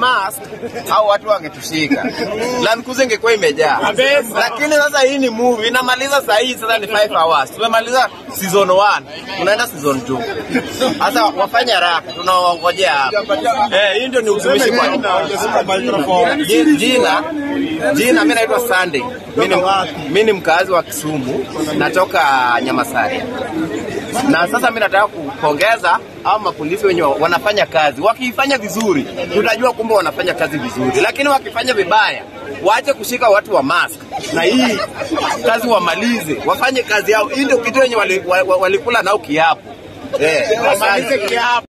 mask au watu wangetushika. Land Cruiser ingekuwa imejaa. Lakini sasa hii ni movie inamaliza saa hii, sasa ni 5 hours. Tumemaliza season 1. Tunaenda season 2. Sasa wafanye haraka, tunawangojea hapa. Hii ndio ni utumishi kwa jina mimi naitwa Sunday. Mimi ni mkazi wa Kisumu, natoka Nyamasari. Na sasa mimi nataka kupongeza hao mapolisi wenye wanafanya kazi. Wakifanya vizuri, tutajua kumbe wanafanya kazi vizuri. Lakini wakifanya vibaya, waache kushika watu wa mask. Na hii kazi wamalize, wafanye kazi yao. Hii ndio kitu yenye walikula nao kiapo. Wamalize kiapo.